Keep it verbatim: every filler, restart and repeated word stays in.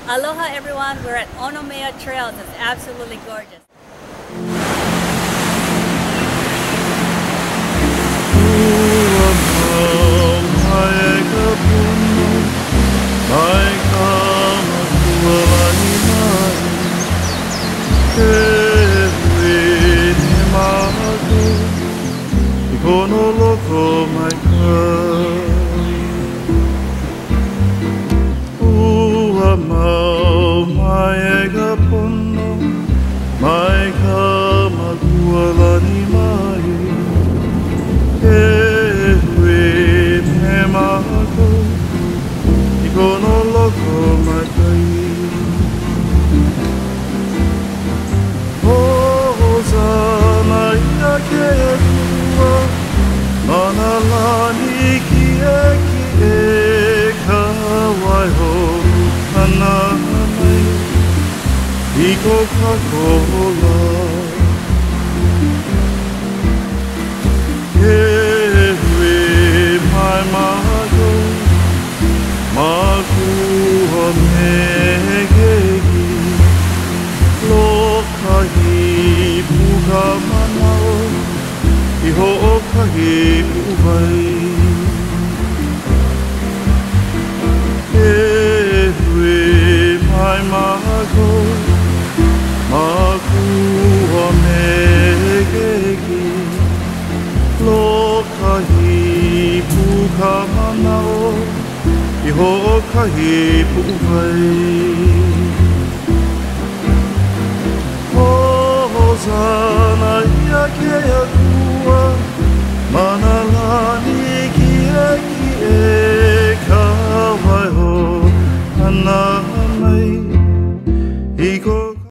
Aloha everyone, we're at Onomea Trails. It's absolutely gorgeous. Mai Hamakua lani mai, e hui me mahako, I kono loko mai kai. Hosana ia ke kua, mana lani ki e ki e ka waiho ana mai. Iko kakola E hui mai mago Makua me keki Lokahi puka manao I ho'okahi puhai E hui mai mago Makua me keki Lokahi puka manao I ho'okahi puhai Hosana ia ke akua Mana lani ki e ki e ka waiho Ana mai I ko